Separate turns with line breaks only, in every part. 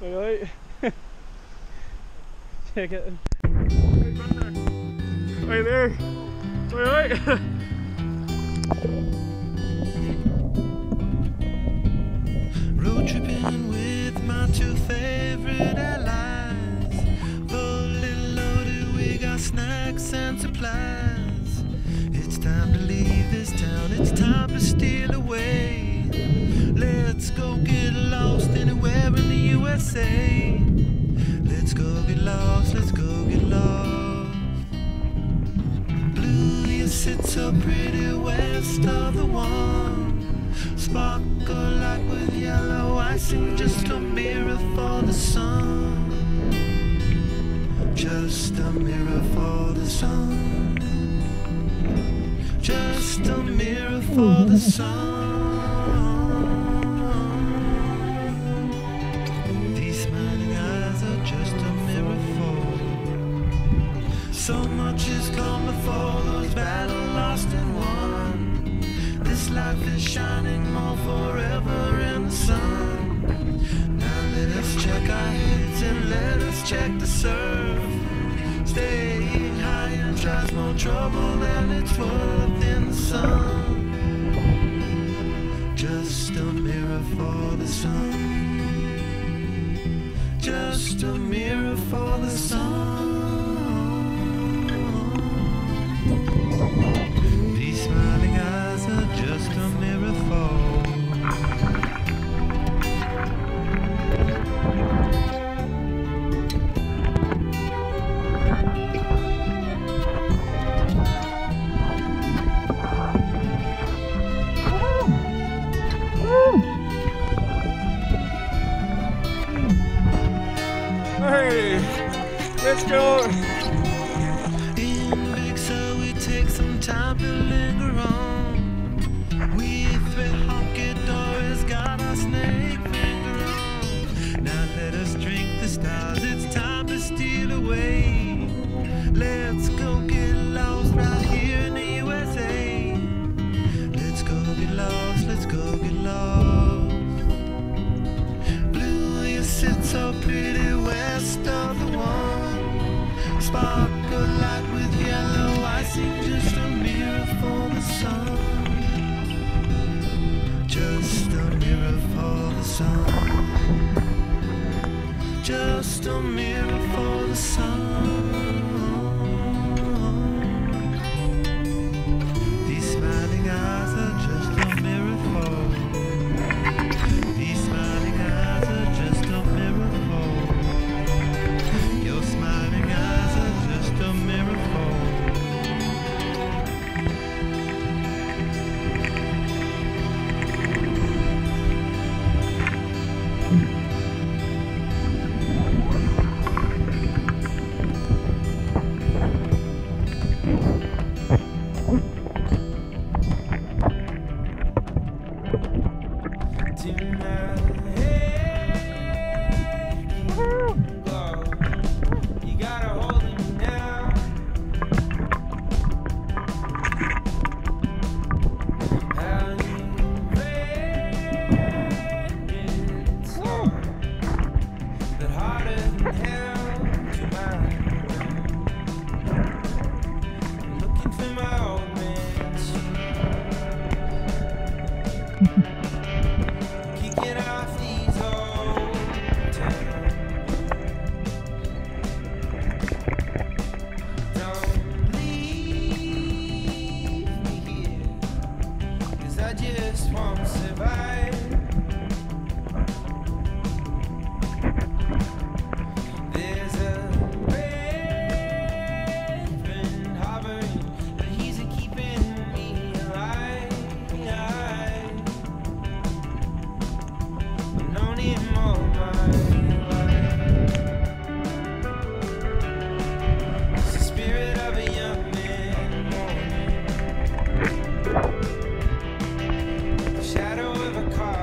Wait. Check it. Right there. Wait.
Road tripping with my two favorite allies. Fully loaded, we got snacks and supplies. It's time to leave this town, it's time to steal away. Let's go get lost anywhere in the USA. Let's go get lost, let's go get lost. Blue, you sit so pretty west of the one. Sparkle like with yellow icing, just a mirror for the sun. Just a mirror for the sun. Just a mirror for the sun. These smiling eyes are just a mirror for. So much has come before, those battles lost and won. This life is shining more forever in the sun. Now let us check our heads and let us check the surf. Staying high and tries more trouble than it's worth in the sun. Just a mirror for the sun. Just a mirror for the sun. These smiling eyes are just a mirror for.
Hey, let's go.
In Big Sur we take some time to linger on. We three honky dories got our snake finger on. Now let us drink the stars, it's time to steal away. Let's go get lost right here in the USA. Let's go get lost, let's go get lost. Blue, you sit so pretty west of the one. Sparkle light with yellow icing, just a mirror for the sun. Just a mirror for the sun. Just a mirror for the sun. These smiling eyes are just a mirror for. These smiling eyes are just a mirror for. Your smiling eyes are just a mirror for.
Shadow of a car.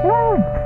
Woo!